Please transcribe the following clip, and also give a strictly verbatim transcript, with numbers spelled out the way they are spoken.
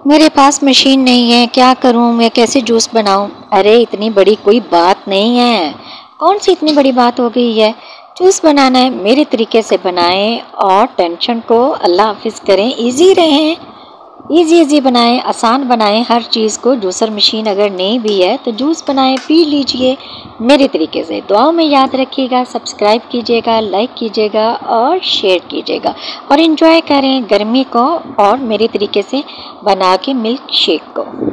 मेरे पास मशीन नहीं है, क्या करूं मैं, कैसे जूस बनाऊं। अरे इतनी बड़ी कोई बात नहीं है। कौन सी इतनी बड़ी बात हो गई है। जूस बनाना है, मेरे तरीके से बनाएं और टेंशन को अल्लाह हाफिज करें। इजी रहें, इजी इजी बनाएं, आसान बनाएं हर चीज़ को। जूसर मशीन अगर नहीं भी है तो जूस बनाएं, पी लीजिए मेरे तरीके से। दुआओं में याद रखिएगा, सब्सक्राइब कीजिएगा, लाइक कीजिएगा और शेयर कीजिएगा और इन्जॉय करें गर्मी को और मेरे तरीके से बना के मिल्क शेक को।